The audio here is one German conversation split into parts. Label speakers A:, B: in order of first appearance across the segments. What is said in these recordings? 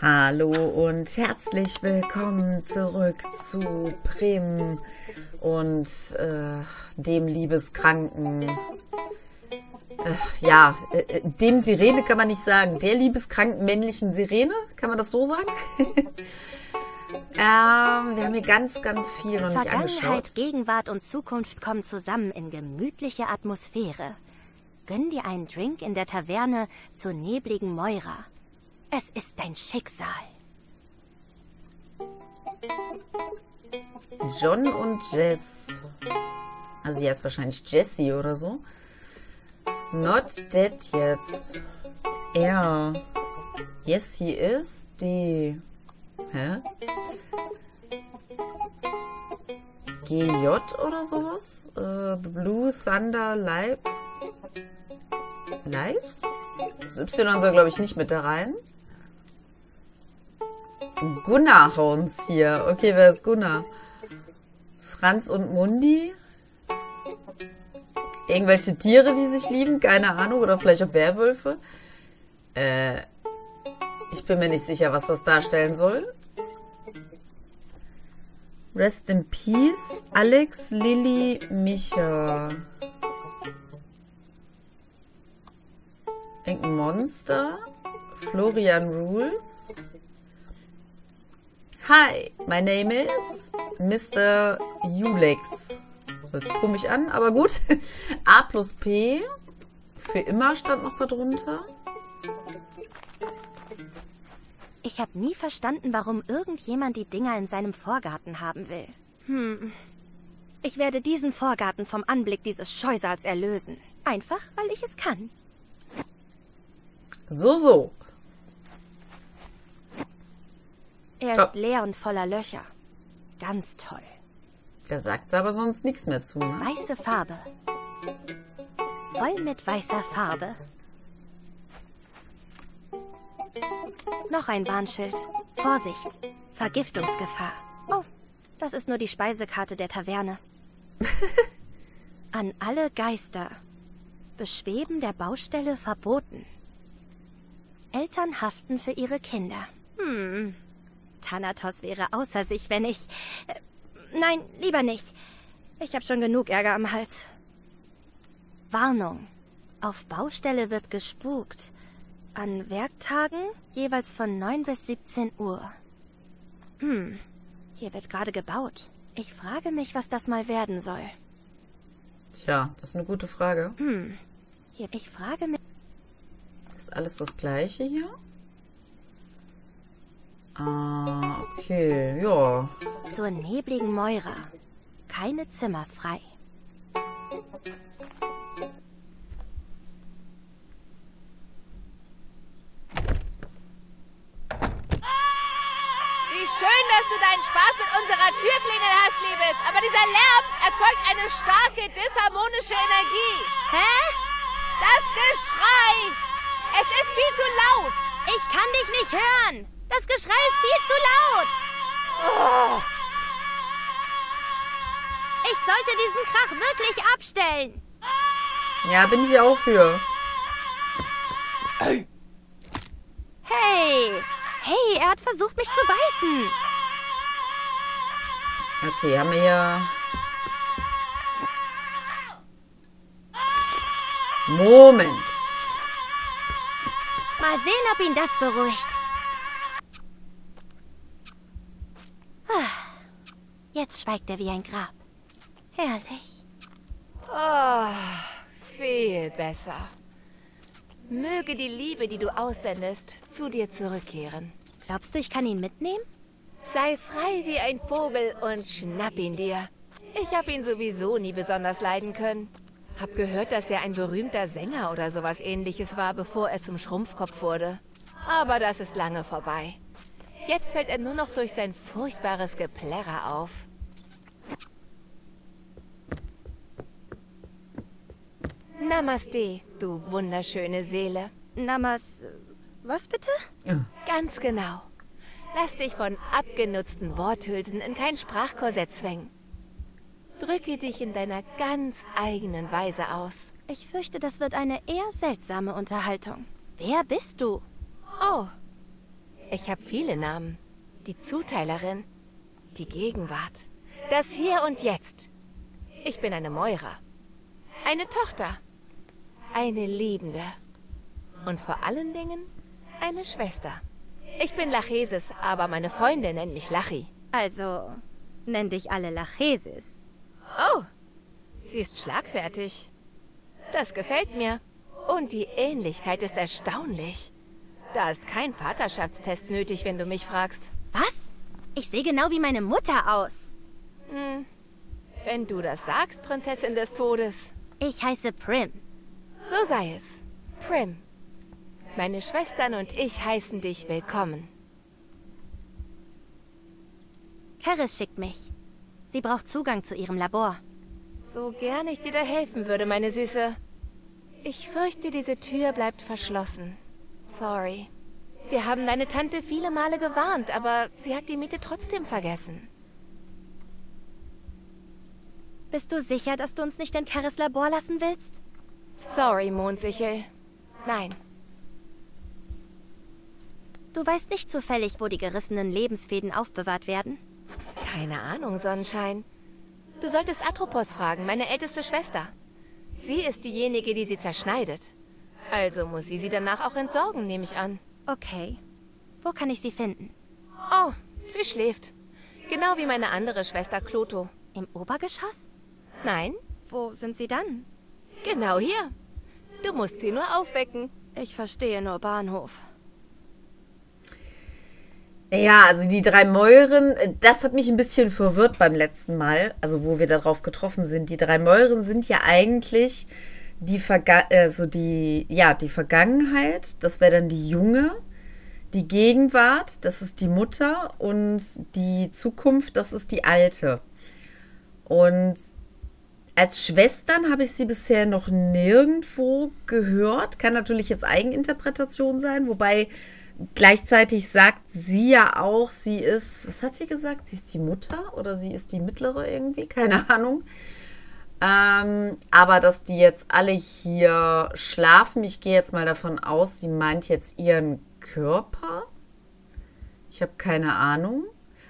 A: Hallo und herzlich willkommen zurück zu Prim und dem Liebeskranken. Dem Sirene kann man nicht sagen. Der liebeskranken männlichen Sirene, kann man das so sagen? Wir haben hier ganz, ganz viel noch nicht angeschaut.
B: Vergangenheit, Gegenwart und Zukunft kommen zusammen in gemütliche Atmosphäre. Gönn dir einen Drink in der Taverne zur nebligen Moira. Es ist dein Schicksal.
A: John und Jess. Also hier ist wahrscheinlich Jessie oder so. Not dead jetzt. Er. Yes, he is. Die. Hä? GJ oder sowas? The Blue Thunder Lives? Das Y soll, glaube ich, nicht mit da rein. Gunnar haut's hier. Okay, wer ist Gunnar? Franz und Mundi? Irgendwelche Tiere, die sich lieben? Keine Ahnung. Oder vielleicht auch Werwölfe? Ich bin mir nicht sicher, was das darstellen soll. Rest in Peace. Alex, Lilly, Micha. Irgendein Monster. Florian Rules. Hi, my name is Mr. Ulex. Hört sich komisch an, aber gut. A plus P. Für immer stand noch da drunter.
B: Ich habe nie verstanden, warum irgendjemand die Dinger in seinem Vorgarten haben will. Ich werde diesen Vorgarten vom Anblick dieses Scheusals erlösen. Einfach, weil ich es kann.
A: So.
B: Er ist leer und voller Löcher. Ganz toll.
A: Da sagt sie aber sonst nichts mehr zu. Ne?
B: Weiße Farbe. Voll mit weißer Farbe. Noch ein Warnschild. Vorsicht. Vergiftungsgefahr. Oh, das ist nur die Speisekarte der Taverne. An alle Geister. Beschweben der Baustelle verboten. Eltern haften für ihre Kinder. Thanatos wäre außer sich, wenn ich... Nein, lieber nicht. Ich habe schon genug Ärger am Hals. Warnung. Auf Baustelle wird gespukt. An Werktagen jeweils von 9 bis 17 Uhr. Hier wird gerade gebaut. Ich frage mich, was das mal werden soll.
A: Tja, das ist eine gute Frage.
B: Ich frage mich...
A: Ist alles das Gleiche hier? Okay, ja.
B: Zur nebligen Moira. Keine Zimmer frei.
C: Wie schön, dass du deinen Spaß mit unserer Türklingel hast, Liebes. Aber dieser Lärm erzeugt eine starke, disharmonische Energie.
B: Hä?
C: Das Geschrei! Es ist viel zu laut.
B: Ich kann dich nicht hören. Das Geschrei ist viel zu laut.
C: Oh.
B: Ich sollte diesen Krach wirklich abstellen.
A: Ja, bin ich auch für.
B: Hey, er hat versucht, mich zu beißen.
A: Okay, haben wir hier... Moment.
B: Mal sehen, ob ihn das beruhigt. Jetzt schweigt er wie ein Grab. Herrlich.
C: Oh, viel besser. Möge die Liebe, die du aussendest, zu dir zurückkehren.
B: Glaubst du, ich kann ihn mitnehmen?
C: Sei frei wie ein Vogel und schnapp ihn dir. Ich habe ihn sowieso nie besonders leiden können. Hab gehört, dass er ein berühmter Sänger oder sowas Ähnliches war, bevor er zum Schrumpfkopf wurde. Aber das ist lange vorbei. Jetzt fällt er nur noch durch sein furchtbares Geplärrer auf. Namaste, du wunderschöne Seele.
B: Was bitte?
A: Ja.
C: Ganz genau. Lass dich von abgenutzten Worthülsen in kein Sprachkorsett zwängen. Drücke dich in deiner ganz eigenen Weise aus.
B: Ich fürchte, das wird eine eher seltsame Unterhaltung. Wer bist du?
C: Oh, Ich habe viele Namen. Die Zuteilerin, die Gegenwart, das Hier und Jetzt. Ich bin eine Moira, eine Tochter, eine Liebende und vor allen Dingen eine Schwester. Ich bin Lachesis, aber meine Freunde nennen mich Lachi.
B: Also, nenn dich alle Lachesis.
C: Oh, sie ist schlagfertig. Das gefällt mir. Und die Ähnlichkeit ist erstaunlich. Da ist kein Vaterschaftstest nötig, wenn du mich fragst.
B: Was? Ich sehe genau wie meine Mutter aus.
C: Wenn du das sagst, Prinzessin des Todes.
B: Ich heiße Prim.
C: So sei es. Prim. Meine Schwestern und ich heißen dich willkommen.
B: Keris schickt mich. Sie braucht Zugang zu ihrem Labor.
C: So gern ich dir da helfen würde, meine Süße. Ich fürchte, diese Tür bleibt verschlossen. Sorry. Wir haben deine Tante viele Male gewarnt, aber sie hat die Miete trotzdem vergessen.
B: Bist du sicher, dass du uns nicht in Keris Labor lassen willst?
C: Sorry, Mondsichel. Nein.
B: Du weißt nicht zufällig, wo die gerissenen Lebensfäden aufbewahrt werden?
C: Keine Ahnung, Sonnenschein. Du solltest Atropos fragen, meine älteste Schwester. Sie ist diejenige, die sie zerschneidet. Also muss sie danach auch entsorgen, nehme ich an.
B: Okay. Wo kann ich sie finden?
C: Oh, sie schläft. Genau wie meine andere Schwester Kloto.
B: Im Obergeschoss?
C: Nein,
B: Wo sind sie dann?
C: genau hier. Du musst sie nur aufwecken.
B: Ich verstehe nur Bahnhof.
A: Ja, also die 3 Mäuren, das hat mich ein bisschen verwirrt beim letzten Mal, also wo wir darauf getroffen sind. Die 3 Mäuren sind ja eigentlich die Vergangenheit, das wäre dann die Junge, die Gegenwart, das ist die Mutter und die Zukunft, das ist die Alte. Und als Schwestern habe ich sie bisher noch nirgendwo gehört. Kann natürlich jetzt Eigeninterpretation sein, wobei gleichzeitig sagt sie ja auch, sie ist, was hat sie gesagt? Sie ist die Mutter oder sie ist die Mittlere irgendwie? Keine Ahnung. Aber dass die jetzt alle hier schlafen, ich gehe jetzt mal davon aus, sie meint jetzt ihren Körper. Ich habe keine Ahnung.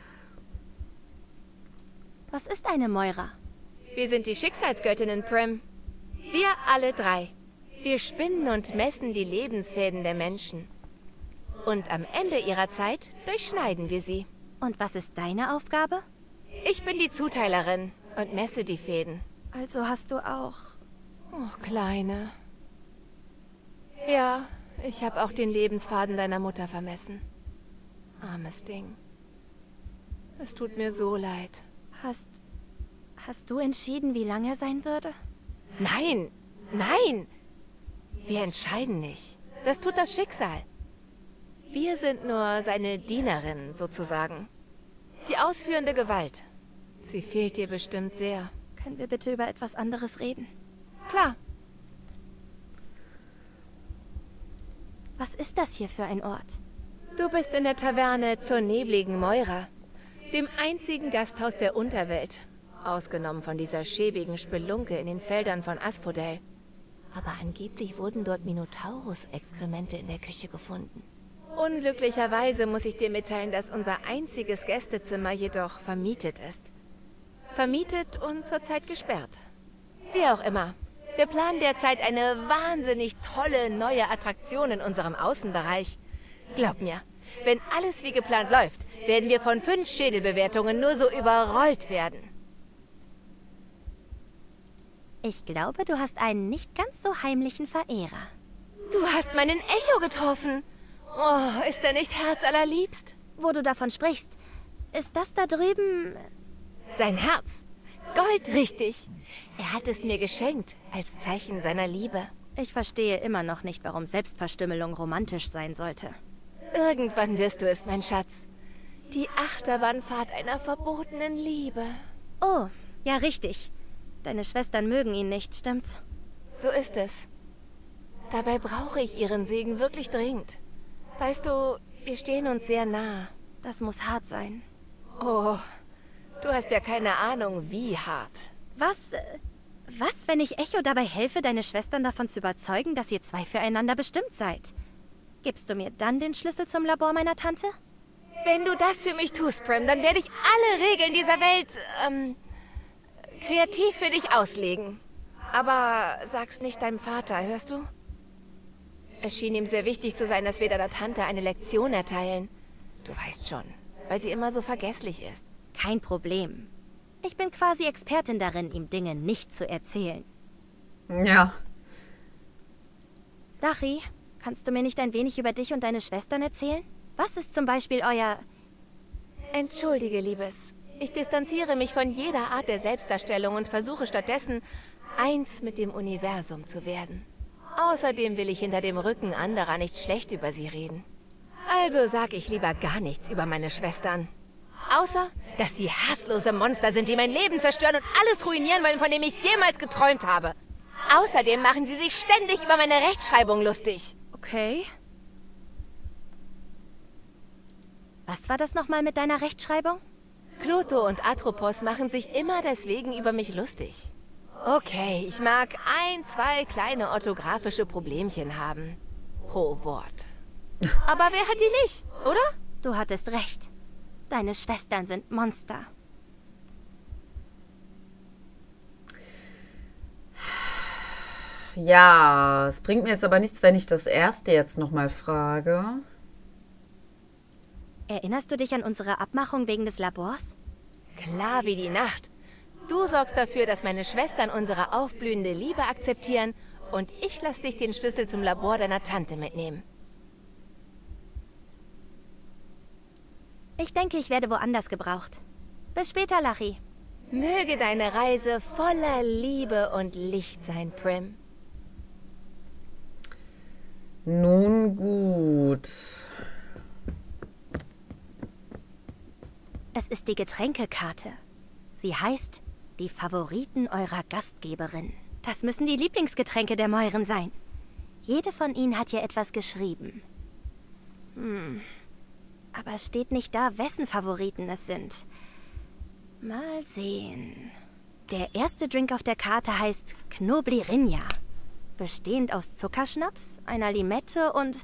B: Was ist eine Moira?
C: Wir sind die Schicksalsgöttinnen, Prim. Wir alle 3. Wir spinnen und messen die Lebensfäden der Menschen. Und am Ende ihrer Zeit durchschneiden wir sie.
B: Und was ist deine Aufgabe?
C: Ich bin die Zuteilerin und messe die Fäden.
B: Also hast du auch...
C: Oh, Kleine. Ja, ich habe auch den Lebensfaden deiner Mutter vermessen. Armes Ding. Es tut mir so leid.
B: Hast du entschieden, wie lang er sein würde?
C: Nein, nein! Wir entscheiden nicht. Das tut das Schicksal. Wir sind nur seine Dienerinnen, sozusagen. Die ausführende Gewalt. Sie fehlt dir bestimmt sehr.
B: Können wir bitte über etwas anderes reden?
C: Klar.
B: Was ist das hier für ein Ort?
C: Du bist in der Taverne zur nebligen Moira, dem einzigen Gasthaus der Unterwelt. Ausgenommen von dieser schäbigen Spelunke in den Feldern von Asphodel. Aber angeblich wurden dort Minotaurus-Exkremente in der Küche gefunden. Unglücklicherweise muss ich dir mitteilen, dass unser einziges Gästezimmer jedoch vermietet ist. Vermietet und zurzeit gesperrt. Wie auch immer. Wir planen derzeit eine wahnsinnig tolle neue Attraktion in unserem Außenbereich. Glaub mir, wenn alles wie geplant läuft, werden wir von 5 Schädelbewertungen nur so überrollt werden.
B: Ich glaube, du hast einen nicht ganz so heimlichen Verehrer.
C: Du hast meinen Echo getroffen. Oh, ist er nicht herzallerliebst?
B: Wo du davon sprichst, ist das da drüben...
C: Sein Herz. Goldrichtig. Er hat es mir geschenkt, als Zeichen seiner Liebe.
B: Ich verstehe immer noch nicht, warum Selbstverstümmelung romantisch sein sollte.
C: Irgendwann wirst du es, mein Schatz. Die Achterbahnfahrt einer verbotenen Liebe.
B: Oh, ja richtig. Deine Schwestern mögen ihn nicht, stimmt's?
C: So ist es. Dabei brauche ich ihren Segen wirklich dringend. Weißt du, wir stehen uns sehr nah.
B: Das muss hart sein.
C: Oh, du hast ja keine Ahnung, wie hart.
B: Was, wenn ich Echo dabei helfe, deine Schwestern davon zu überzeugen, dass ihr 2 füreinander bestimmt seid? Gibst du mir dann den Schlüssel zum Labor meiner Tante?
C: Wenn du das für mich tust, Prim, dann werde ich alle Regeln dieser Welt, kreativ für dich auslegen. Aber sag's nicht deinem Vater, hörst du? Es schien ihm sehr wichtig zu sein, dass wir deiner Tante eine Lektion erteilen. Du weißt schon, weil sie immer so vergesslich ist.
B: Kein Problem. Ich bin quasi Expertin darin, ihm Dinge nicht zu erzählen.
A: Ja.
B: Lachi, kannst du mir nicht ein wenig über dich und deine Schwestern erzählen? Was ist zum Beispiel euer...
C: Entschuldige, Liebes. Ich distanziere mich von jeder Art der Selbstdarstellung und versuche stattdessen, eins mit dem Universum zu werden. Außerdem will ich hinter dem Rücken anderer nicht schlecht über sie reden. Also sag ich lieber gar nichts über meine Schwestern. Außer, dass sie herzlose Monster sind, die mein Leben zerstören und alles ruinieren wollen, von dem ich jemals geträumt habe. Außerdem machen sie sich ständig über meine Rechtschreibung lustig.
B: Okay. Was war das nochmal mit deiner Rechtschreibung?
C: Pluto und Atropos machen sich immer deswegen über mich lustig. Okay, ich mag 1, 2 kleine orthografische Problemchen haben. Pro Wort. Aber wer hat die nicht, oder?
B: Du hattest recht. Deine Schwestern sind Monster.
A: Ja, es bringt mir jetzt aber nichts, wenn ich das erste jetzt nochmal frage.
B: Erinnerst du dich an unsere Abmachung wegen des Labors?
C: Klar wie die Nacht. Du sorgst dafür, dass meine Schwestern unsere aufblühende Liebe akzeptieren und ich lass dich den Schlüssel zum Labor deiner Tante mitnehmen.
B: Ich denke, ich werde woanders gebraucht. Bis später, Lachi.
C: Möge deine Reise voller Liebe und Licht sein, Prim.
A: Nun gut.
B: Es ist die Getränkekarte. Sie heißt die Favoriten eurer Gastgeberin. Das müssen die Lieblingsgetränke der Mäuren sein. Jede von ihnen hat hier etwas geschrieben. Aber es steht nicht da, wessen Favoriten es sind. Mal sehen. Der erste Drink auf der Karte heißt Knoblirinja. Bestehend aus Zuckerschnaps, einer Limette und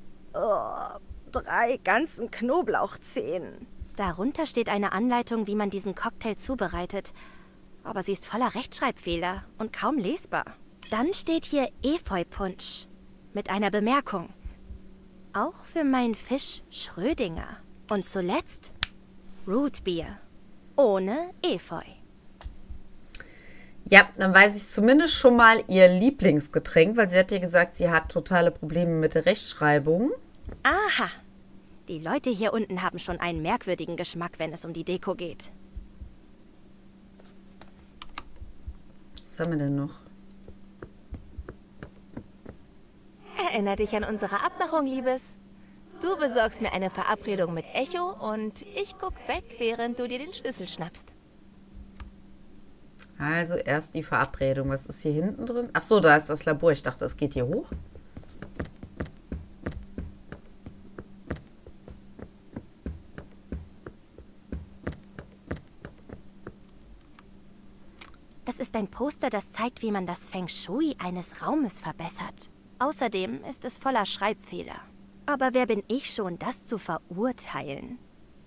B: 3 ganzen Knoblauchzehen. Darunter steht eine Anleitung, wie man diesen Cocktail zubereitet. Aber sie ist voller Rechtschreibfehler und kaum lesbar. Dann steht hier Efeu-Punsch mit einer Bemerkung. Auch für meinen Fisch Schrödinger. Und zuletzt Rootbier. Ohne Efeu.
A: Ja, dann weiß ich zumindest schon mal ihr Lieblingsgetränk, weil sie hat ja gesagt, sie hat totale Probleme mit der Rechtschreibung.
B: Aha. Die Leute hier unten haben schon einen merkwürdigen Geschmack, wenn es um die Deko geht.
A: Was haben wir denn noch?
C: Erinner dich an unsere Abmachung, Liebes. Du besorgst mir eine Verabredung mit Echo und ich guck weg, während du dir den Schlüssel schnappst.
A: Also erst die Verabredung. Was ist hier hinten drin? Ach so, da ist das Labor. Ich dachte, es geht hier hoch.
B: Es ist ein Poster, das zeigt, wie man das Feng Shui eines Raumes verbessert. Außerdem ist es voller Schreibfehler. Aber wer bin ich schon, das zu verurteilen?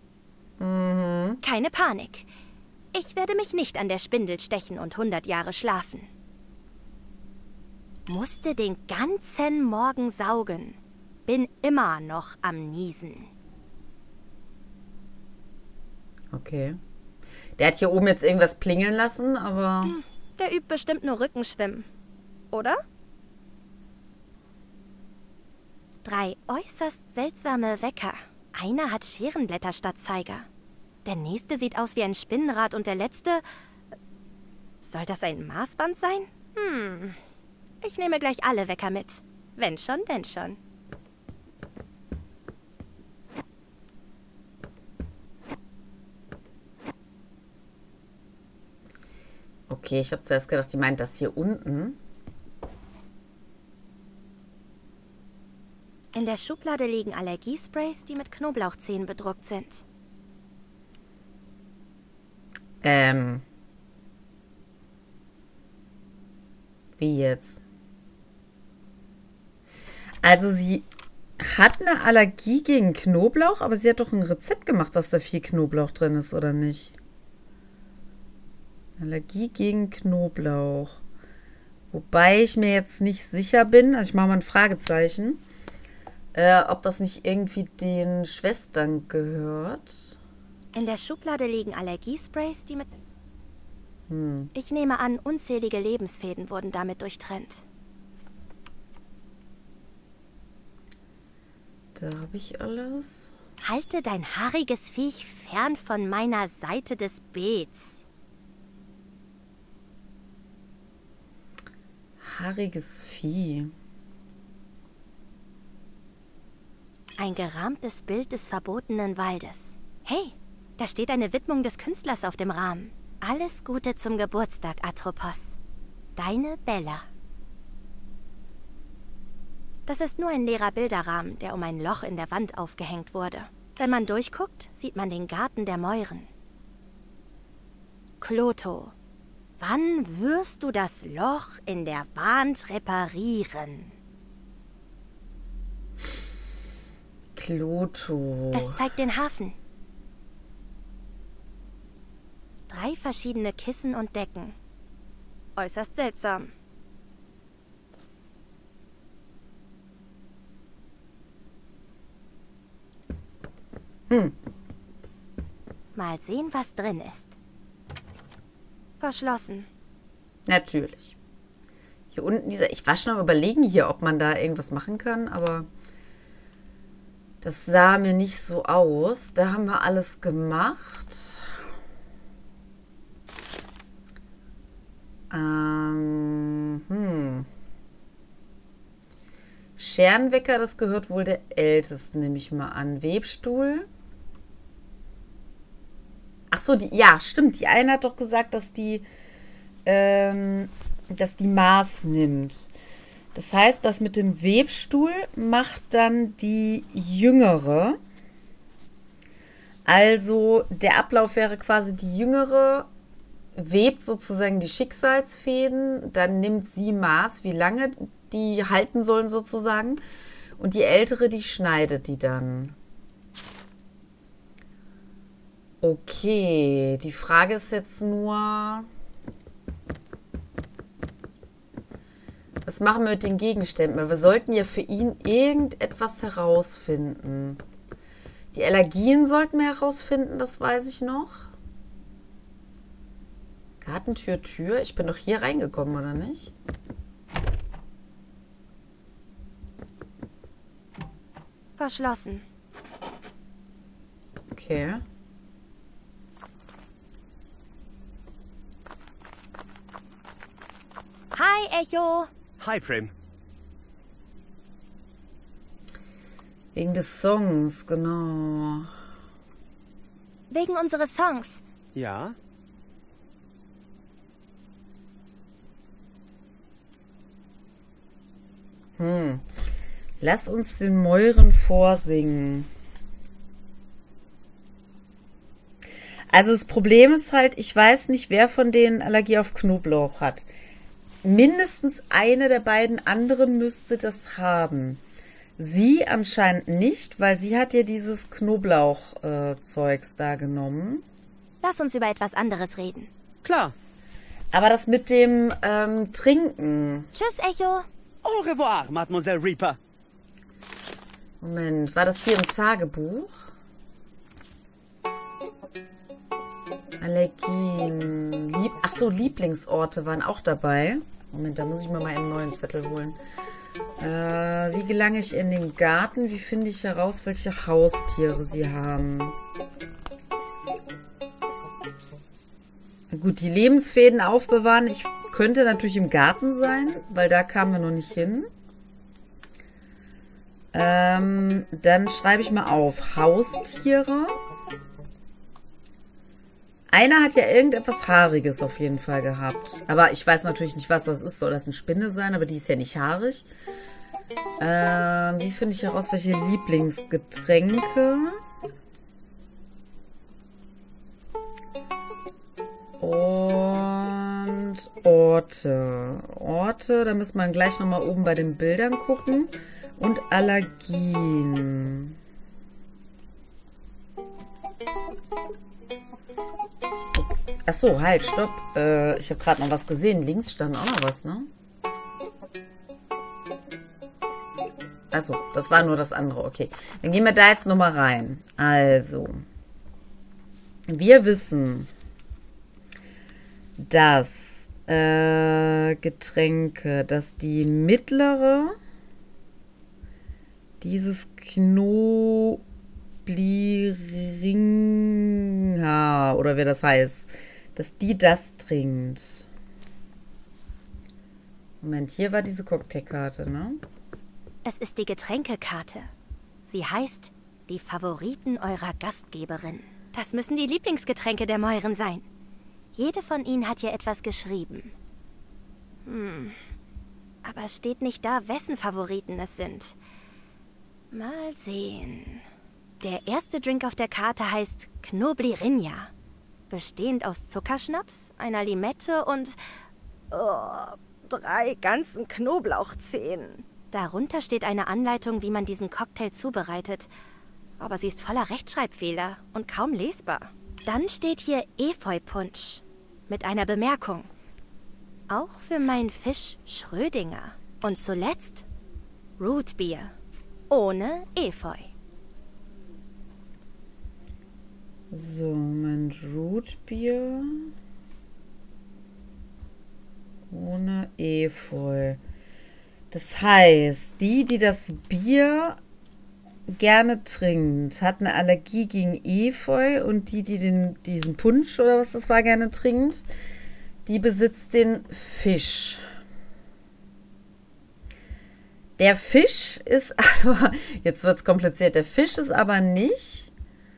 B: Keine Panik. Ich werde mich nicht an der Spindel stechen und 100 Jahre schlafen. Musste den ganzen Morgen saugen. Bin immer noch am Niesen.
A: Okay. Der hat hier oben jetzt irgendwas plingeln lassen, aber...
B: Der übt bestimmt nur Rückenschwimmen. Oder? 3 äußerst seltsame Wecker. Einer hat Scherenblätter statt Zeiger. Der nächste sieht aus wie ein Spinnenrad und der letzte... Soll das ein Maßband sein? Ich nehme gleich alle Wecker mit. Wenn schon, denn schon.
A: Okay, ich habe zuerst gedacht, die meint das hier unten.
B: In der Schublade liegen Allergiesprays, die mit Knoblauchzehen bedruckt sind.
A: Wie jetzt? Also sie hat eine Allergie gegen Knoblauch, aber sie hat doch ein Rezept gemacht, dass da viel Knoblauch drin ist, oder nicht? Allergie gegen Knoblauch. Wobei ich mir jetzt nicht sicher bin, also ich mache mal ein Fragezeichen, ob das nicht irgendwie den Schwestern gehört.
B: In der Schublade liegen Allergiesprays, die mit... Ich nehme an, unzählige Lebensfäden wurden damit durchtrennt.
A: Da habe ich alles.
B: Halte dein haariges Viech fern von meiner Seite des Beets.
A: Haariges Vieh.
B: Ein gerahmtes Bild des verbotenen Waldes. Hey, da steht eine Widmung des Künstlers auf dem Rahmen. Alles Gute zum Geburtstag, Atropos. Deine Bella. Das ist nur ein leerer Bilderrahmen, der um ein Loch in der Wand aufgehängt wurde. Wenn man durchguckt, sieht man den Garten der Mäuren. Kloto, wann wirst du das Loch in der Wand reparieren?
A: Kloto.
B: Das zeigt den Hafen. 3 verschiedene Kissen und Decken. Äußerst seltsam. Mal sehen, was drin ist. Verschlossen.
A: Natürlich. Hier unten dieser... Ich war schon am Überlegen hier, ob man da irgendwas machen kann, aber das sah mir nicht so aus. Da haben wir alles gemacht. Scherenwecker, das gehört wohl der Ältesten, nehme ich mal an. Webstuhl. Ach so, ja, stimmt. Die eine hat doch gesagt, dass die Maß nimmt. Das heißt, das mit dem Webstuhl macht dann die Jüngere. Also der Ablauf wäre quasi, die Jüngere webt sozusagen die Schicksalsfäden, dann nimmt sie Maß, wie lange die halten sollen sozusagen, und die Ältere, die schneidet die dann. Okay, die Frage ist jetzt nur, was machen wir mit den Gegenständen? Weil wir sollten ja für ihn irgendetwas herausfinden. Die Allergien sollten wir herausfinden, das weiß ich noch. Gartentür, Tür. Ich bin doch hier reingekommen, oder nicht?
B: Verschlossen.
A: Okay.
B: Hi, Echo.
D: Hi, Prim.
A: Wegen des Songs, genau.
B: Wegen unseres Songs.
D: Ja?
A: Lass uns den Mäuren vorsingen. Also das Problem ist halt, ich weiß nicht, wer von denen Allergie auf Knoblauch hat. Mindestens eine der beiden anderen müsste das haben. Sie anscheinend nicht, weil sie hat ja dieses Knoblauch-Zeugs da genommen.
B: Lass uns über etwas anderes reden.
D: Klar.
A: Aber das mit dem Trinken.
B: Tschüss, Echo.
D: Au revoir, Mademoiselle Reaper.
A: Moment, war das hier im Tagebuch? Allergien. Achso, Lieblingsorte waren auch dabei. Moment, da muss ich mir mal einen neuen Zettel holen. Wie gelange ich in den Garten? Wie finde ich heraus, welche Haustiere sie haben? Gut, die Lebensfäden aufbewahren. Ich könnte natürlich im Garten sein, weil da kamen wir noch nicht hin. Dann schreibe ich mal auf. Haustiere. Einer hat ja irgendetwas Haariges auf jeden Fall gehabt. Aber ich weiß natürlich nicht, was das ist. Soll das eine Spinne sein? Aber die ist ja nicht haarig. Wie finde ich heraus, welche Lieblingsgetränke? Und Orte. Orte, da müssen wir gleich nochmal oben bei den Bildern gucken. Und Allergien. Achso, halt, stopp. Ich habe gerade noch was gesehen. Links stand auch noch was, ne? Achso, das war nur das andere. Okay, dann gehen wir da jetzt nochmal rein. Also, wir wissen, dass Getränke, dass die mittlere dieses Knoblauchringa oder wie das heißt, dass die das trinkt. Moment, hier war diese Cocktailkarte, ne?
B: Es ist die Getränkekarte. Sie heißt die Favoriten eurer Gastgeberin. Das müssen die Lieblingsgetränke der Mäuren sein. Jede von ihnen hat hier etwas geschrieben. Aber es steht nicht da, wessen Favoriten es sind. Mal sehen. Der erste Drink auf der Karte heißt Knoblirinja. Bestehend aus Zuckerschnaps, einer Limette und 3 ganzen Knoblauchzehen. Darunter steht eine Anleitung, wie man diesen Cocktail zubereitet. Aber sie ist voller Rechtschreibfehler und kaum lesbar. Dann steht hier Efeu-Punsch mit einer Bemerkung. Auch für meinen Fisch Schrödinger. Und zuletzt Rootbier ohne Efeu.
A: So, Moment, Rootbier ohne Efeu. Das heißt, die das Bier gerne trinkt, hat eine Allergie gegen Efeu und die diesen Punsch oder was das war gerne trinkt, die besitzt den Fisch. Der Fisch ist aber, jetzt wird es kompliziert, der Fisch ist aber nicht,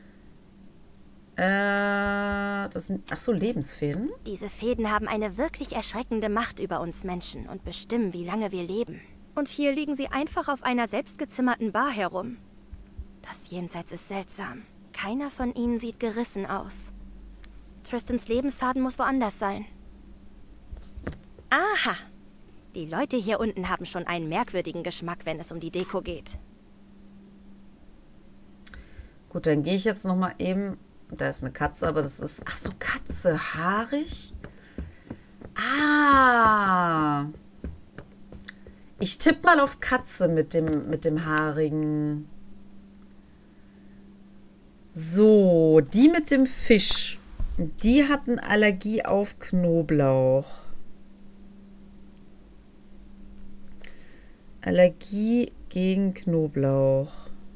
A: das sind, ach so, Lebensfäden.
B: Diese Fäden haben eine wirklich erschreckende Macht über uns Menschen und bestimmen, wie lange wir leben. Und hier liegen sie einfach auf einer selbstgezimmerten Bar herum. Das Jenseits ist seltsam. Keiner von ihnen sieht gerissen aus. Tristans Lebensfaden muss woanders sein. Aha! Die Leute hier unten haben schon einen merkwürdigen Geschmack, wenn es um die Deko geht.
A: Gut, dann gehe ich jetzt noch mal eben. Da ist eine Katze, aber das ist... Ach so, Katze, haarig? Ah! Ich tippe mal auf Katze mit dem haarigen. So, die mit dem Fisch. Die hat eine Allergie auf Knoblauch. Allergie gegen Knoblauch.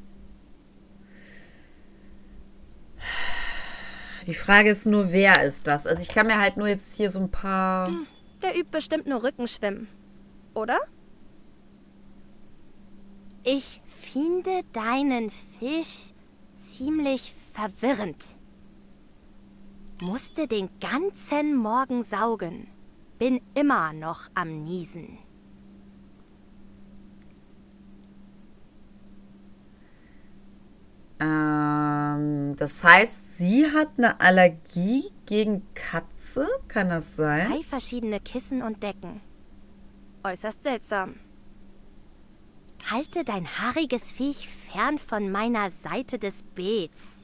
A: Die Frage ist nur, wer ist das? Also ich kann mir halt nur jetzt hier so ein paar...
B: Der übt bestimmt nur Rückenschwimmen. Oder? Ich finde deinen Fisch ziemlich verwirrend. Musste den ganzen Morgen saugen. Bin immer noch am Niesen.
A: Das heißt, sie hat eine Allergie gegen Katze? Kann das sein?
B: 3 verschiedene Kissen und Decken. Äußerst seltsam. Halte dein haariges Viech fern von meiner Seite des Beets.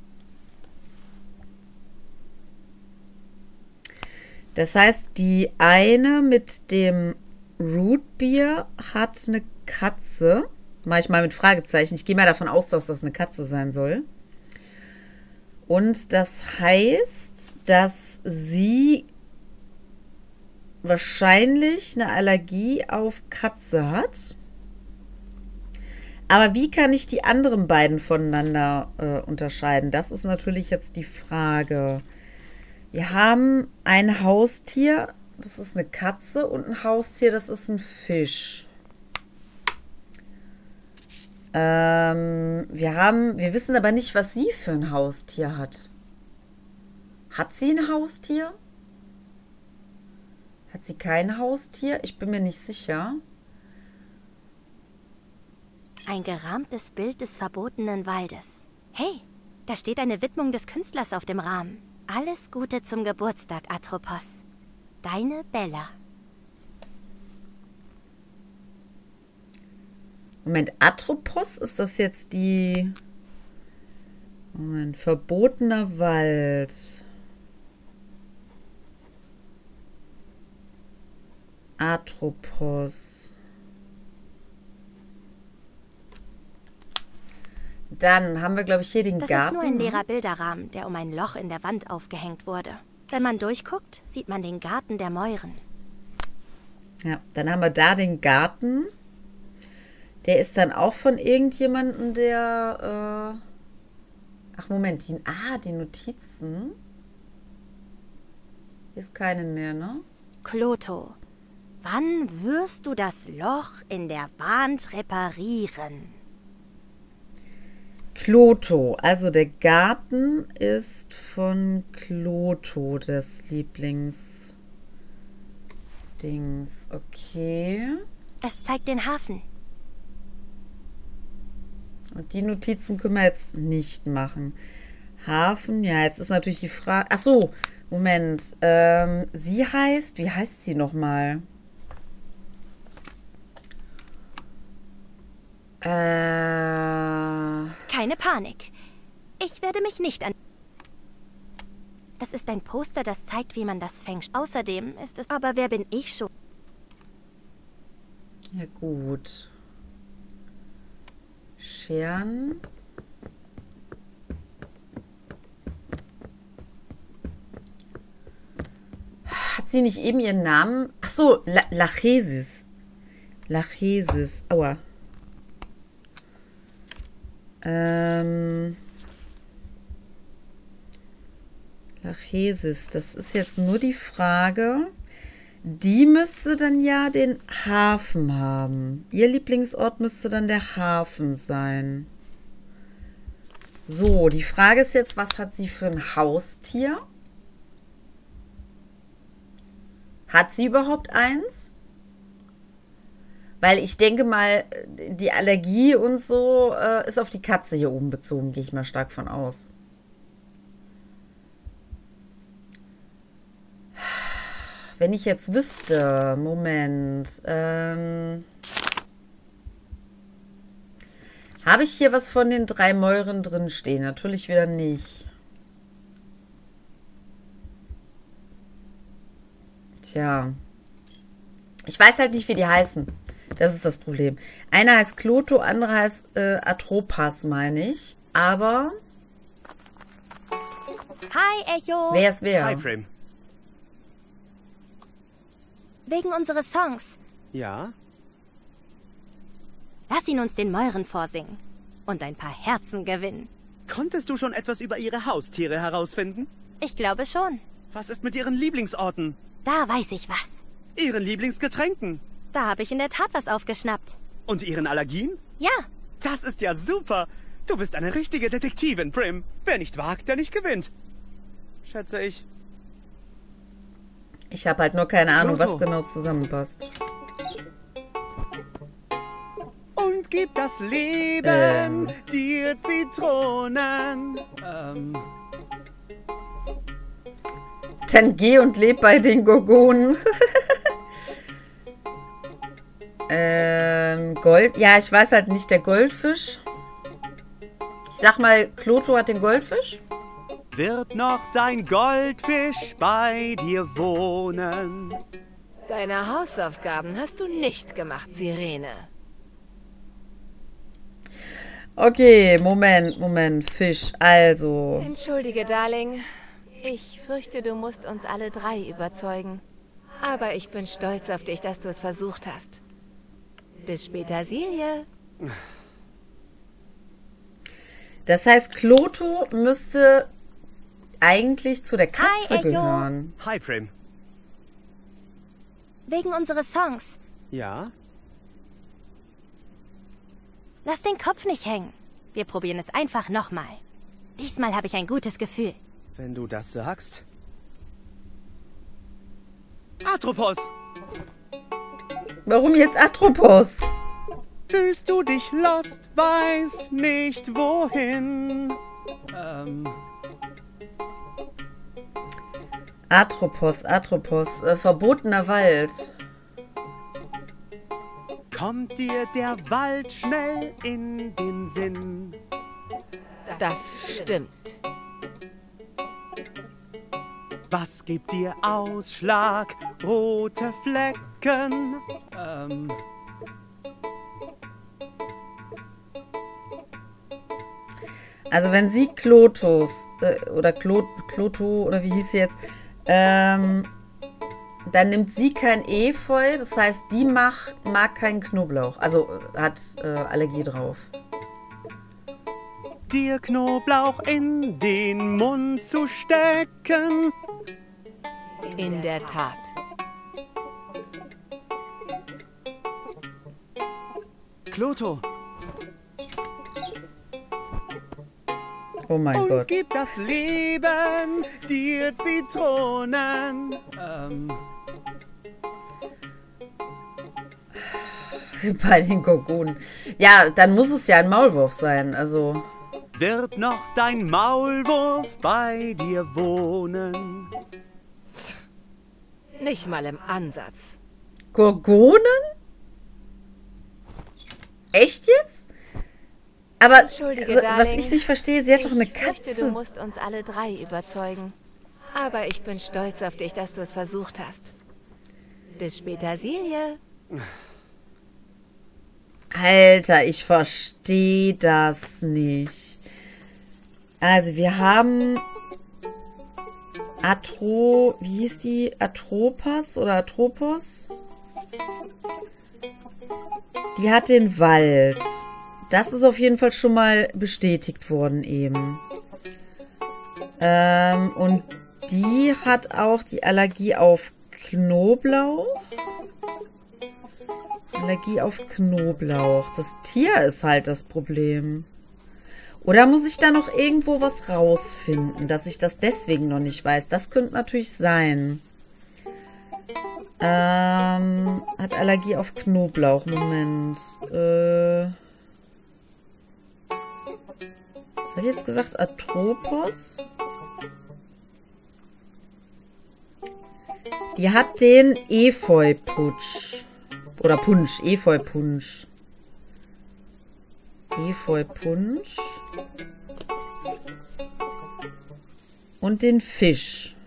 A: Das heißt, die eine mit dem Rootbier hat eine Katze. Mache ich mal mit Fragezeichen. Ich gehe mal davon aus, dass das eine Katze sein soll. Und das heißt, dass sie wahrscheinlich eine Allergie auf Katze hat. Aber wie kann ich die anderen beiden voneinander unterscheiden? Das ist natürlich jetzt die Frage. Wir haben ein Haustier, das ist eine Katze, und ein Haustier, das ist ein Fisch. Wir wissen aber nicht, was sie für ein Haustier hat. Hat sie ein Haustier? Hat sie kein Haustier? Ich bin mir nicht sicher.
B: Ein gerahmtes Bild des verbotenen Waldes. Hey, da steht eine Widmung des Künstlers auf dem Rahmen. Alles Gute zum Geburtstag, Atropos. Deine Bella.
A: Moment, Atropos, ist das jetzt die... Moment, verbotener Wald. Atropos. Dann haben wir, glaube ich, hier den
B: Das
A: Garten.
B: ist nur ein leerer Bilderrahmen, der um ein Loch in der Wand aufgehängt wurde. Wenn man durchguckt, sieht man den Garten der Mäuren.
A: Ja, dann haben wir da den Garten. Der ist dann auch von irgendjemandem, der... Ach, Moment. Die Notizen. Hier ist keine mehr, ne?
B: Clotho, wann wirst du das Loch in der Wand reparieren?
A: Clotho. Also der Garten ist von Clotho, das Lieblingsdings. Okay.
B: Es zeigt den Hafen.
A: Und die Notizen können wir jetzt nicht machen. Hafen, ja, jetzt ist natürlich die Frage... Ach so, Moment. Sie heißt... Wie heißt sie nochmal?
B: Keine Panik. Ich werde mich nicht an... Es ist ein Poster, das zeigt, wie man das fängt. Außerdem ist es... Aber wer bin ich schon?
A: Ja, gut. Scheren. Hat sie nicht eben ihren Namen? Ach so, Lachesis. Lachesis. Aua. Lachesis. Das ist jetzt nur die Frage. Die müsste dann ja den Hafen haben. Ihr Lieblingsort müsste dann der Hafen sein. So, die Frage ist jetzt, was hat sie für ein Haustier? Hat sie überhaupt eins? Weil ich denke mal, die Allergie und so ist auf die Katze hier oben bezogen, gehe ich mal stark von aus. Wenn ich jetzt wüsste, Moment, habe ich hier was von den 3 Mäuren drin stehen? Natürlich wieder nicht. Tja. Ich weiß halt nicht, wie die heißen. Das ist das Problem. Einer heißt Clotho, andere heißt Atropas, meine ich. Aber...
B: Hi, Echo.
A: Wer ist wer?
D: Hi, Prim.
B: Wegen unseres Songs.
D: Ja?
B: Lass ihn uns den Mäuren vorsingen. Und ein paar Herzen gewinnen.
D: Konntest du schon etwas über ihre Haustiere herausfinden?
B: Ich glaube schon.
D: Was ist mit ihren Lieblingsorten?
B: Da weiß ich was.
D: Ihren Lieblingsgetränken?
B: Da habe ich in der Tat was aufgeschnappt.
D: Und ihren Allergien?
B: Ja,
D: Das ist ja super. Du bist eine richtige Detektivin, Prim. Wer nicht wagt, der nicht gewinnt. Schätze ich.
A: Ich habe halt nur keine Ahnung, was
D: Clotho.
A: genau zusammenpasst.
D: Und gib das Leben dir Zitronen.
A: Dann geh und leb bei den Gorgonen. Gold. Ja, ich weiß halt nicht, der Goldfisch. Ich sag mal, Clotho hat den Goldfisch.
D: Wird noch dein Goldfisch bei dir wohnen?
C: Deine Hausaufgaben hast du nicht gemacht, Sirene.
A: Okay, Moment, Fisch. Also,
C: Entschuldige, Darling. Ich fürchte, du musst uns alle 3 überzeugen. Aber ich bin stolz auf dich, dass du es versucht hast. Bis später, Silje.
A: das heißt, Clotho müsste eigentlich zu der Katze
B: Hi, Echo.
A: gehören.
D: Hi, Prim.
B: wegen unseres Songs.
D: Ja?
B: Lass den Kopf nicht hängen. Wir probieren es einfach nochmal. Diesmal habe ich ein gutes Gefühl.
D: Wenn du das sagst. Atropos!
A: Warum jetzt Atropos?
D: Fühlst du dich lost, weißt nicht wohin?
A: Atropos, verbotener Wald.
D: Kommt dir der Wald schnell in den Sinn?
C: Das stimmt.
D: Was gibt dir Ausschlag, rote Flecken?
A: Also wenn sie Klotos oder Kloto oder wie hieß sie jetzt, dann nimmt sie kein Efeu, das heißt, die mag keinen Knoblauch, also hat Allergie drauf.
D: Dir Knoblauch in den Mund zu stecken?
C: In der Tat.
D: Kloto,
A: Oh mein
D: und
A: Gott.
D: gib das Leben dir Zitronen.
A: Bei den Gorgonen. Ja, dann muss es ja ein Maulwurf sein, also...
D: Wird noch dein Maulwurf bei dir wohnen?
C: Nicht mal im Ansatz.
A: Gorgonen? Echt jetzt? Aber
C: Entschuldige,
A: was
C: Darling.
A: ich nicht verstehe, sie hat doch eine
C: Ich fürchte, du
A: Katze.
C: musst uns alle drei überzeugen. Aber ich bin stolz auf dich, dass du es versucht hast. Bis später, Silje.
A: Alter, ich verstehe das nicht. Also wir haben wie hieß die? Atropas oder Atropos? Die hat den Wald. Das ist auf jeden Fall schon mal bestätigt worden eben. Und die hat auch die Allergie auf Knoblauch. Allergie auf Knoblauch. Das Tier ist halt das Problem. Oder muss ich da noch irgendwo was rausfinden, dass ich das deswegen noch nicht weiß? Das könnte natürlich sein. Hat Allergie auf Knoblauch. Moment. Was habe ich jetzt gesagt? Atropos? Die hat den Efeu-Putsch. Oder Punsch. Efeu-Punsch. Efeu-Punsch. Und den Fisch.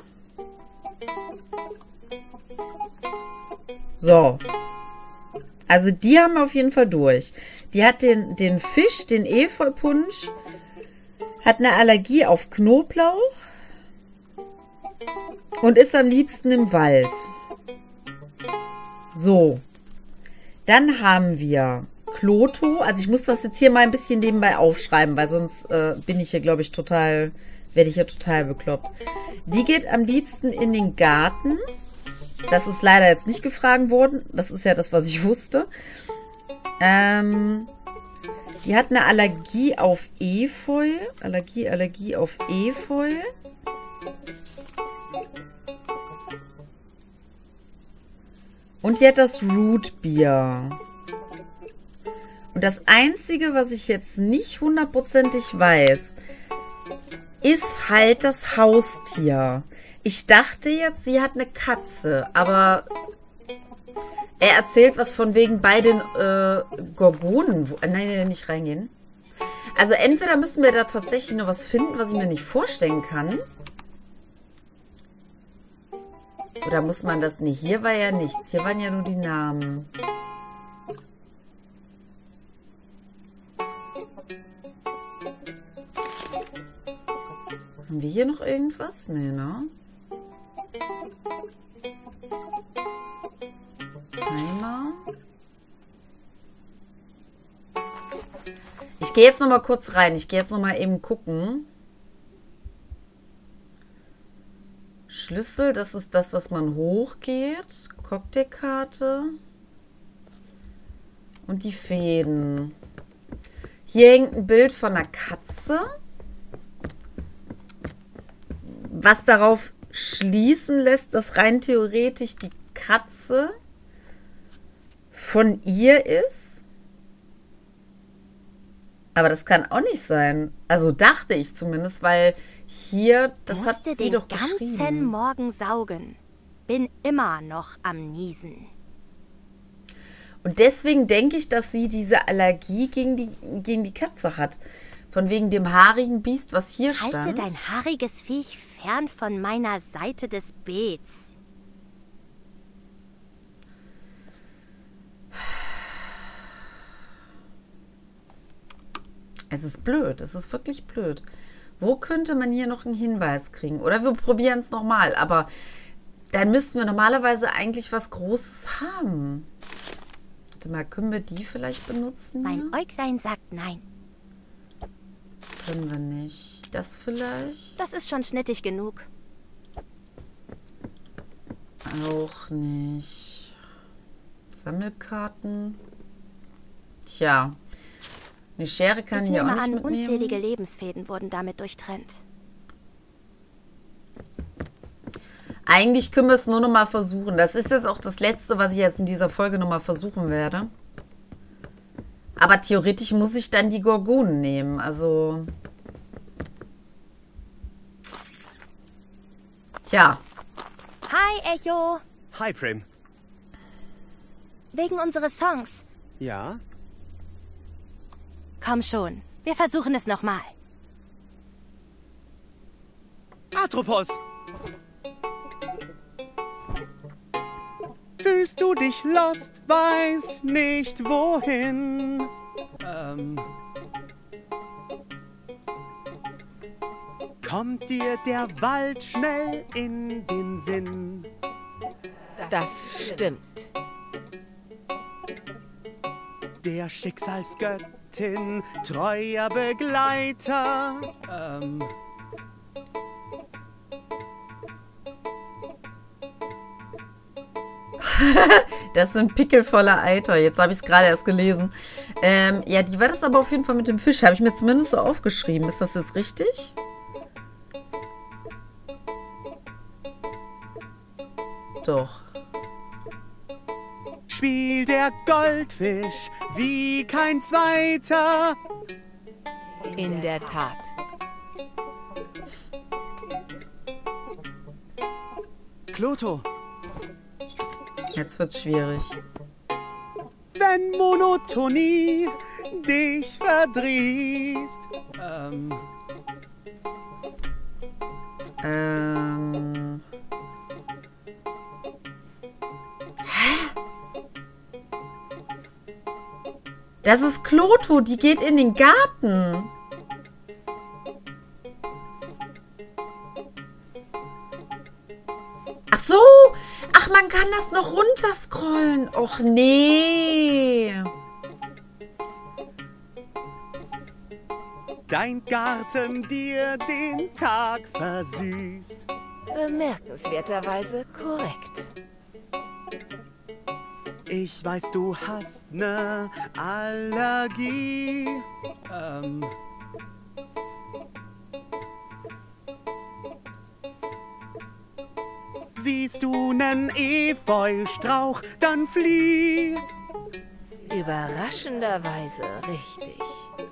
A: So. Also die haben wir auf jeden Fall durch. Die hat den Fisch, den Efeu-Punsch, hat eine Allergie auf Knoblauch und ist am liebsten im Wald. So. Dann haben wir Kloto. Also ich muss das jetzt hier mal ein bisschen nebenbei aufschreiben, weil sonst bin ich hier, glaube ich, werde ich hier total bekloppt. Die geht am liebsten in den Garten. Das ist leider jetzt nicht gefragt worden. Das ist ja das, was ich wusste. Die hat eine Allergie auf Efeu. Allergie auf Efeu. Und die hat das Rootbier. Und das Einzige, was ich jetzt nicht hundertprozentig weiß, ist halt das Haustier. Ich dachte jetzt, sie hat eine Katze, aber er erzählt was von wegen bei den Gorgonen. Nein, nicht reingehen. Also entweder müssen wir da tatsächlich noch was finden, was ich mir nicht vorstellen kann. Oder muss man das nicht? Hier war ja nichts. Hier waren ja nur die Namen. Haben wir hier noch irgendwas? Nee, ne? Timer. Ich gehe jetzt noch mal kurz rein. Ich gehe jetzt noch mal eben gucken. Schlüssel, das ist das, dass man hochgeht. Cocktailkarte. Und die Fäden. Hier hängt ein Bild von einer Katze. Was darauf schließen lässt, dass rein theoretisch die Katze von ihr ist. Aber das kann auch nicht sein. Also dachte ich zumindest, weil hier, das hat sie doch geschrieben.
B: Den ganzen Morgen saugen. Bin immer noch am Niesen.
A: Und deswegen denke ich, dass sie diese Allergie gegen die Katze hat. Von wegen dem haarigen Biest, was hier stand.
B: Halte dein haariges Viech fern von meiner Seite des Beets.
A: Es ist blöd, es ist wirklich blöd. Wo könnte man hier noch einen Hinweis kriegen? Oder wir probieren es nochmal, aber dann müssten wir normalerweise eigentlich was Großes haben. Warte mal, können wir die vielleicht benutzen?
B: Mein Äuglein sagt nein.
A: Können wir nicht. Das vielleicht?
B: Das ist schon schnittig genug.
A: Auch nicht. Sammelkarten. Tja. Eine Schere kann ich hier auch nicht mitnehmen.
B: Unzählige Lebensfäden wurden damit durchtrennt.
A: Eigentlich können wir es nur noch mal versuchen. Das ist jetzt auch das Letzte, was ich jetzt in dieser Folge noch mal versuchen werde. Aber theoretisch muss ich dann die Gorgonen nehmen. Also... Tja.
B: Hi, Echo.
D: Hi, Prim.
B: Wegen unseres Songs.
D: Ja?
B: Komm schon, wir versuchen es nochmal.
D: Atropos! Fühlst du dich lost, weißt nicht wohin? Kommt dir der Wald schnell in den Sinn?
C: Das stimmt.
D: Der Schicksalsgöttin, treuer Begleiter.
A: Das sind Pickel voller Eiter. Jetzt habe ich es gerade erst gelesen. Ja, die war das aber auf jeden Fall mit dem Fisch. Habe ich mir zumindest so aufgeschrieben. Ist das jetzt richtig? Doch.
D: Spielt der Goldfisch wie kein zweiter.
C: In der Tat.
D: Kloto,
A: Jetzt wird's schwierig.
D: wenn Monotonie dich verdrießt.
A: Das ist Kloto, die geht in den Garten. Ach so. Ach, man kann das noch runterscrollen. Och, nee.
D: Dein Garten dir den Tag versüßt.
C: Bemerkenswerterweise korrekt.
D: Ich weiß, du hast ne Allergie. Siehst du nen Efeustrauch, dann flieh.
C: Überraschenderweise richtig.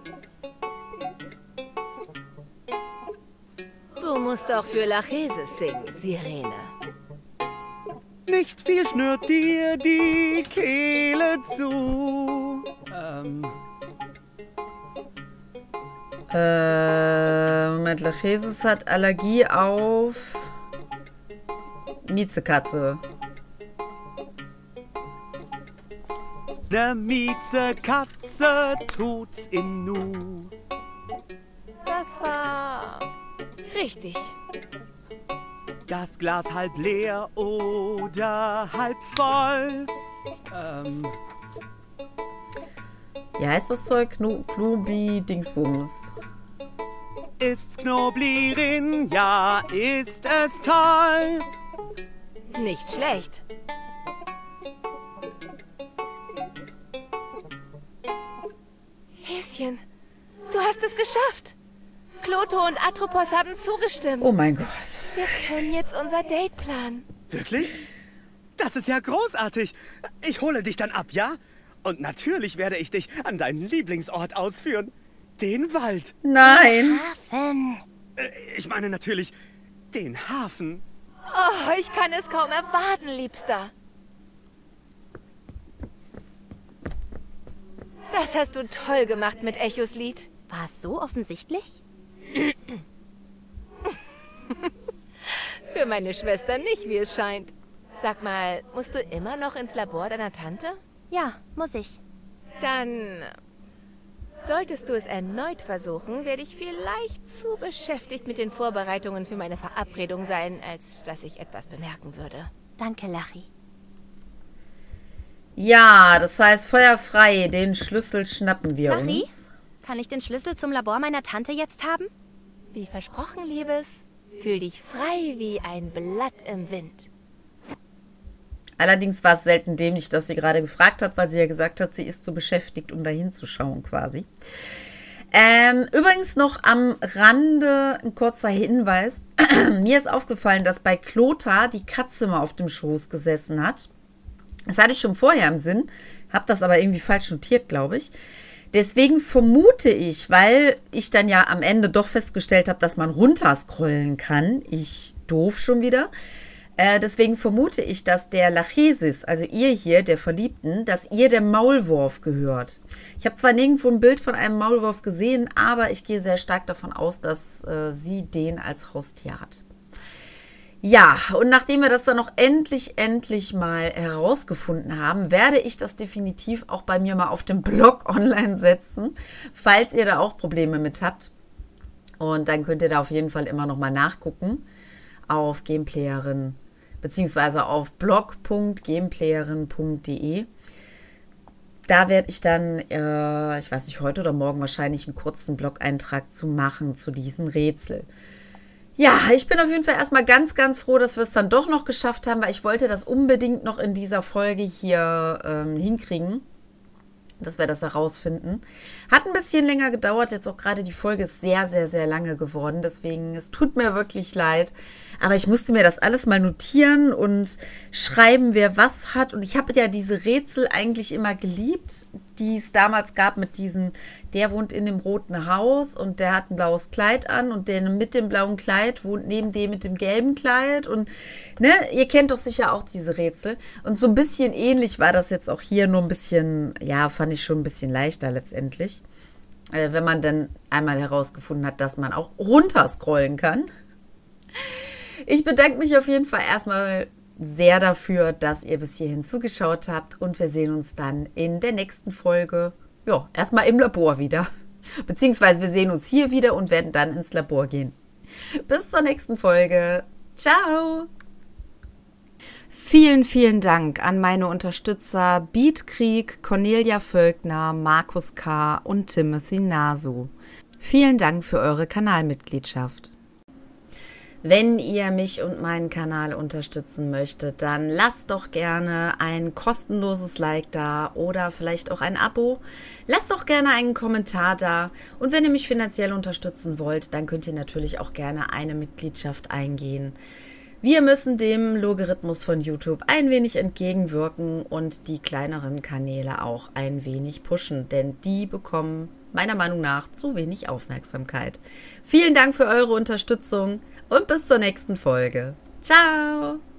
C: Du musst auch für Lachesis singen, Sirene.
D: Nicht viel schnürt dir die Kehle zu.
A: Moment, Lachesis hat Allergie auf Miezekatze.
D: Ne Miezekatze tut's im Nu.
C: Das war richtig.
D: Das Glas halb leer oder halb voll.
A: Wie heißt das Zeug? Knobi Dingsbums.
D: Ist's Knoblierin, ja, ist es toll.
C: Nicht schlecht. Häschen, du hast es geschafft. Kloto und Atropos haben zugestimmt.
A: Oh mein Gott.
C: Wir können jetzt unser Date planen.
D: Wirklich? Das ist ja großartig. Ich hole dich dann ab, ja? Und natürlich werde ich dich an deinen Lieblingsort ausführen. Den Wald.
A: Nein.
B: Hafen.
D: Ich meine natürlich den Hafen.
C: Oh, ich kann es kaum erwarten, Liebster. Das hast du toll gemacht mit Echos Lied.
B: War es so offensichtlich?
C: Für meine Schwester nicht, wie es scheint. Sag mal, musst du immer noch ins Labor deiner Tante?
B: Ja, muss ich.
C: Dann solltest du es erneut versuchen, werde ich vielleicht zu beschäftigt mit den Vorbereitungen für meine Verabredung sein, als dass ich etwas bemerken würde.
B: Danke, Lachi.
A: Ja, das heißt Feuer frei. Den Schlüssel schnappen wir
B: Lachi,
A: uns.
B: kann ich den Schlüssel zum Labor meiner Tante jetzt haben?
C: Wie versprochen, Liebes. Fühl dich frei wie ein Blatt im Wind.
A: Allerdings war es selten dämlich, dass sie gerade gefragt hat, weil sie ja gesagt hat, sie ist zu beschäftigt, um da hinzuschauen quasi. Übrigens noch am Rande ein kurzer Hinweis. Mir ist aufgefallen, dass bei Clota die Katze mal auf dem Schoß gesessen hat. Das hatte ich schon vorher im Sinn, habe das aber irgendwie falsch notiert, glaube ich. Deswegen vermute ich, weil ich dann ja am Ende doch festgestellt habe, dass man runterscrollen kann. Ich doof schon wieder. Deswegen vermute ich, dass der Lachesis, also ihr hier, der Verliebten, dass ihr der Maulwurf gehört. Ich habe zwar nirgendwo ein Bild von einem Maulwurf gesehen, aber ich gehe sehr stark davon aus, dass sie den als Haustier hat. Ja, und nachdem wir das dann noch endlich mal herausgefunden haben, werde ich das definitiv auch bei mir mal auf dem Blog online setzen, falls ihr da auch Probleme mit habt. Und dann könnt ihr da auf jeden Fall immer noch mal nachgucken auf Gameplayerin beziehungsweise auf blog.gameplayerin.de. Da werde ich dann, ich weiß nicht, heute oder morgen wahrscheinlich einen kurzen Blog-Eintrag zu machen zu diesen Rätsel. Ja, ich bin auf jeden Fall erstmal ganz froh, dass wir es dann doch noch geschafft haben, weil ich wollte das unbedingt noch in dieser Folge hier hinkriegen, dass wir das herausfinden. Hat ein bisschen länger gedauert, jetzt auch gerade die Folge ist sehr lange geworden, deswegen es tut mir wirklich leid. Aber ich musste mir das alles mal notieren und schreiben, wer was hat. Und ich habe ja diese Rätsel eigentlich immer geliebt, die es damals gab mit diesen, der wohnt in dem roten Haus und der hat ein blaues Kleid an und der mit dem blauen Kleid wohnt neben dem mit dem gelben Kleid. Und ne, ihr kennt doch sicher auch diese Rätsel. Und so ein bisschen ähnlich war das jetzt auch hier, nur ein bisschen, ja, fand ich schon ein bisschen leichter letztendlich. Wenn man dann einmal herausgefunden hat, dass man auch runterscrollen kann. Ich bedanke mich auf jeden Fall erstmal sehr dafür, dass ihr bis hierhin zugeschaut habt und wir sehen uns dann in der nächsten Folge, ja, erstmal im Labor wieder. Beziehungsweise wir sehen uns hier wieder und werden dann ins Labor gehen. Bis zur nächsten Folge. Ciao! Vielen Dank an meine Unterstützer Beatkrieg, Cornelia Völkner, Markus K. und Timothy Nasu. Vielen Dank für eure Kanalmitgliedschaft. Wenn ihr mich und meinen Kanal unterstützen möchtet, dann lasst doch gerne ein kostenloses Like da oder vielleicht auch ein Abo. Lasst doch gerne einen Kommentar da und wenn ihr mich finanziell unterstützen wollt, dann könnt ihr natürlich auch gerne eine Mitgliedschaft eingehen. Wir müssen dem Logarithmus von YouTube ein wenig entgegenwirken und die kleineren Kanäle auch ein wenig pushen, denn die bekommen meiner Meinung nach zu wenig Aufmerksamkeit. Vielen Dank für eure Unterstützung und bis zur nächsten Folge. Ciao!